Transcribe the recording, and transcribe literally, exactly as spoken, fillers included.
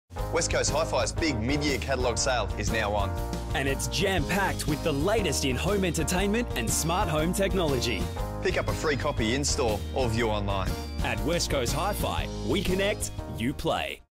West Coast Hi-Fi's big mid-year catalogue sale is now on. And it's jam-packed with the latest in home entertainment and smart home technology. Pick up a free copy in-store or view online. At West Coast Hi-Fi, we connect, you play.